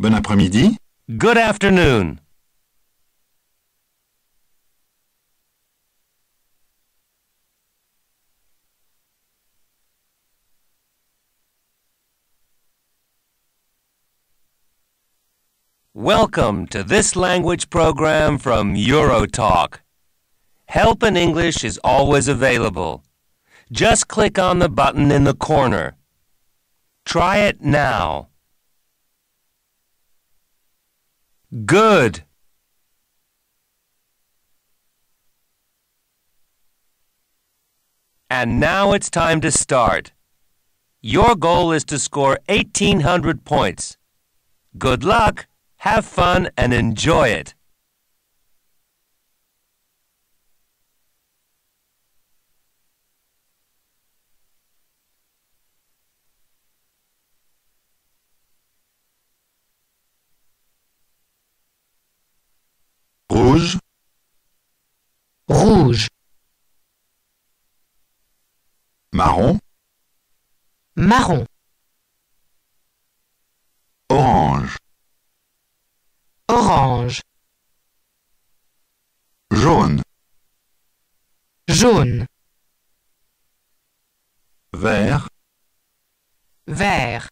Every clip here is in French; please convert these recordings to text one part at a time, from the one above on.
Bon après-midi. Good afternoon. Welcome to this language program from EuroTalk. Help in English is always available. Just click on the button in the corner. Try it now. Good. And now it's time to start. Your goal is to score 1,800 points. Good luck, have fun, and enjoy it. Rouge, Rouge, marron, marron, orange, orange, jaune, jaune, vert, vert,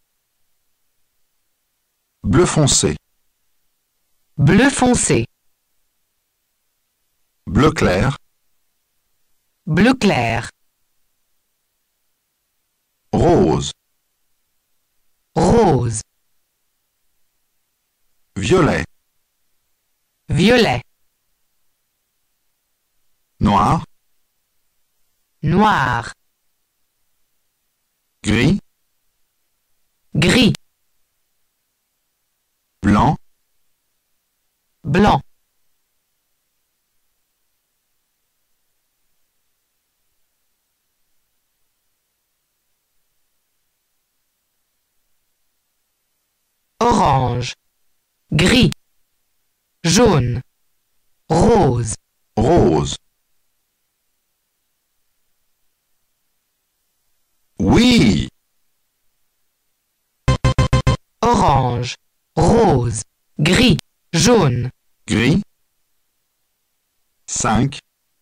bleu foncé, bleu foncé, bleu clair, bleu clair, rose, rose, violet, violet, noir, noir, gris, gris, blanc, blanc, orange, gris, jaune, rose, rose. Oui, orange, rose, gris, jaune, gris. 5,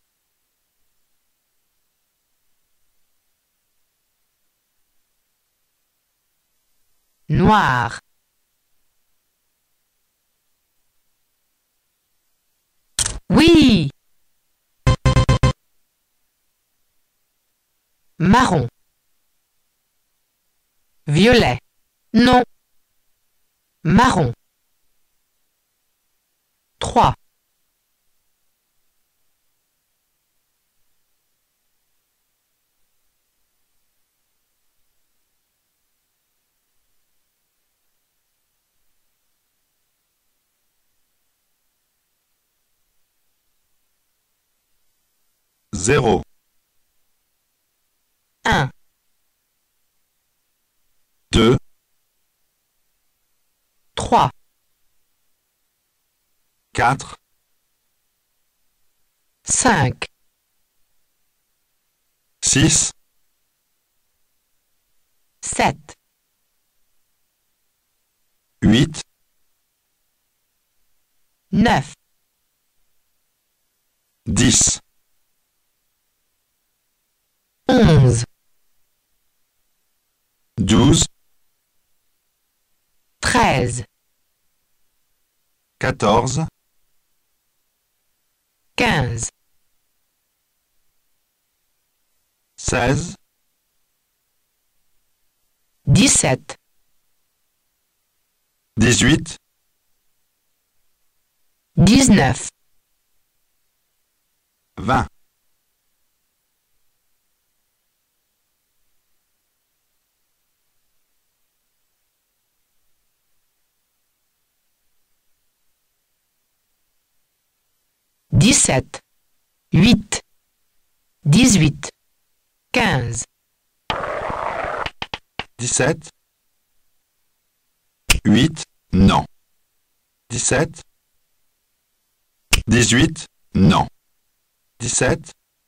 noir, oui, marron, violet, non, marron, 3, zéro, 1, 2, 3, 4, 5, 6, 7, 8, 9, 10, 11, 12, 13, 14, 15, 16, 17, 18, 19, 20. Dix-sept, 8, 18, 15, 17, 8, non. 17, 18, non. 17,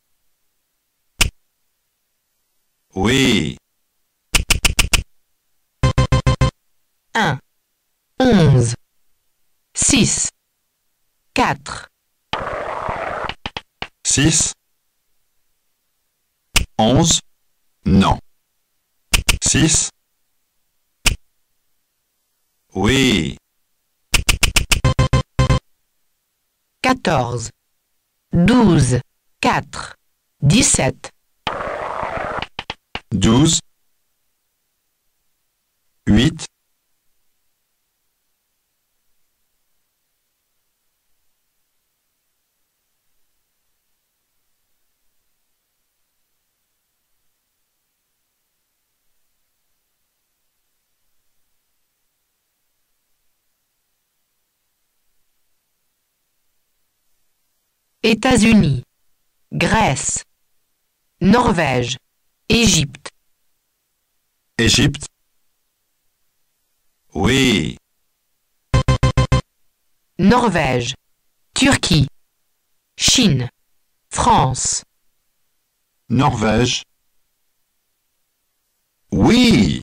oui. 1, 11, 6, 4, 6. 11. Non. 6. Oui. 14, 12, 4, 17, 12. 8. États-Unis, Grèce, Norvège, Égypte, Égypte. Oui. Norvège, Turquie, Chine, France, Norvège. Oui.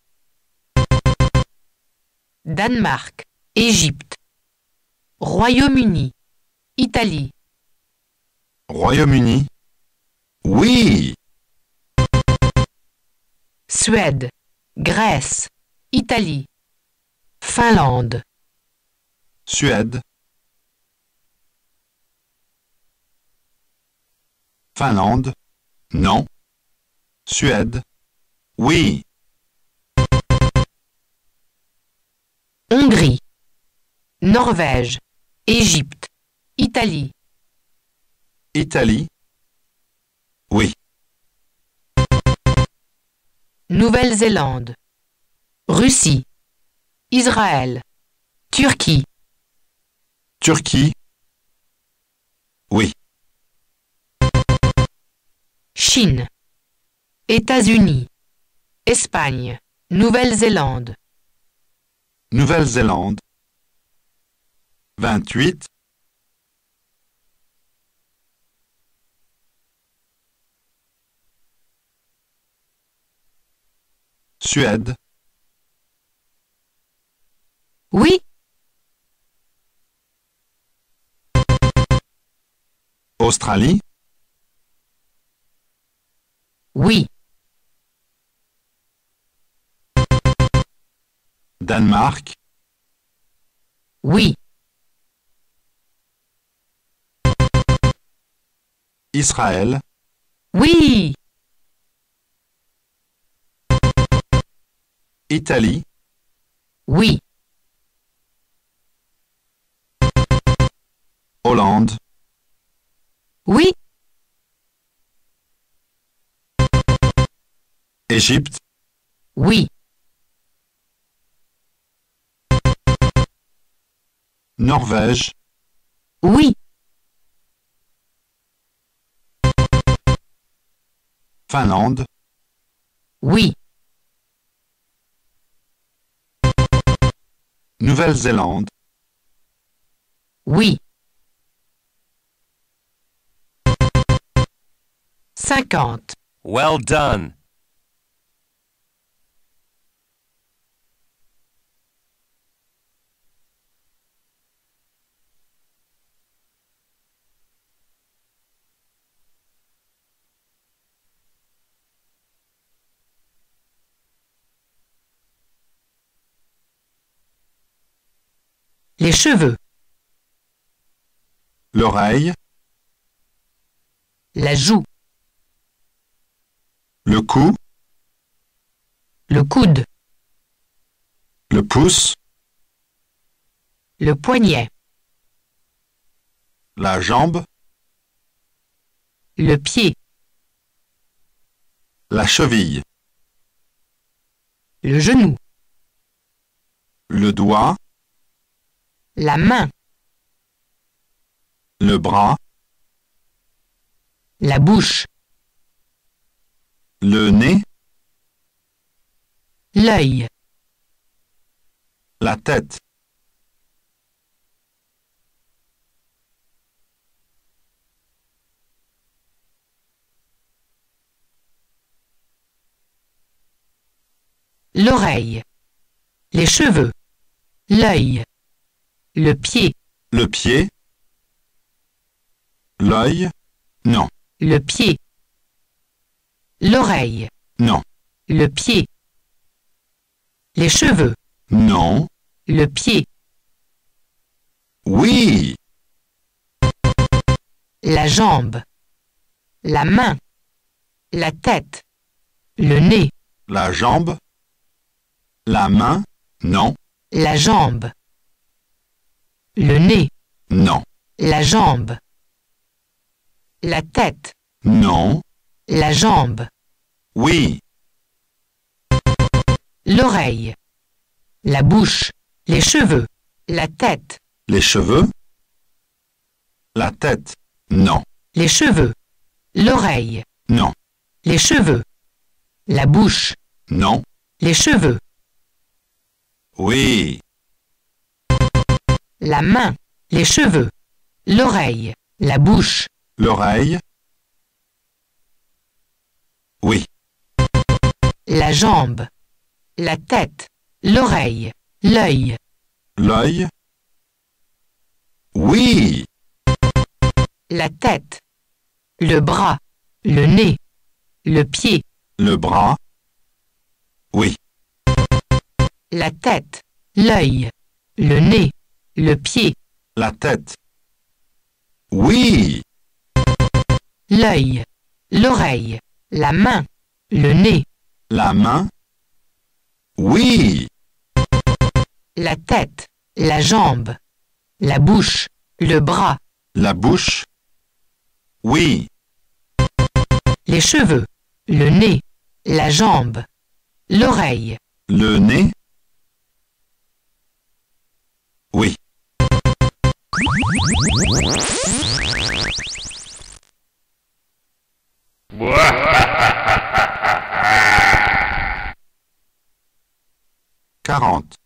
Danemark, Égypte, Royaume-Uni, Italie, Royaume-Uni. Oui. Suède, Grèce, Italie, Finlande, Suède. Finlande. Non. Suède. Oui. Hongrie, Norvège, Égypte, Italie, Italie. Oui. Nouvelle-Zélande, Russie, Israël, Turquie, Turquie. Oui. Chine, États-Unis, Espagne, Nouvelle-Zélande, Nouvelle-Zélande. 28. Suède. oui, Australie. oui, Danemark. oui, Israël. oui, Italie. oui, Hollande. oui, Égypte. oui, Norvège. oui, Finlande. oui, Nouvelle-Zélande. oui. 50, Well done. les cheveux, L'oreille. la joue, Le cou. le coude, Le pouce. le poignet, La jambe. le pied, La cheville. le genou, Le doigt. la main, Le bras. la bouche, Le nez. l'œil, La tête. l'oreille, les cheveux, l'œil, le pied, Le pied. L'œil. Non. Le pied. L'oreille. Non. Le pied. Les cheveux. Non. Le pied. Oui. La jambe. La main. La tête. Le nez. La jambe. La main. Non. La jambe. Le nez. Non. La jambe. La tête. Non. La jambe. Oui. L'oreille. La bouche. Les cheveux. La tête. Les cheveux. La tête. Non. Les cheveux. L'oreille. Non. Les cheveux. La bouche. Non. Les cheveux. Oui. La main. Les cheveux. L'oreille. La bouche. L'oreille. Oui. La jambe. La tête. L'oreille. L'œil. L'œil. Oui. La tête. Le bras. Le nez. Le pied. Le bras. Oui. La tête. L'œil. Le nez. Le pied. La tête. Oui. L'œil. L'oreille. La main. Le nez. La main. Oui. La tête. La jambe. La bouche. Le bras. La bouche. Oui. Les cheveux. Le nez. La jambe. L'oreille. Le nez. Oui. Quarante.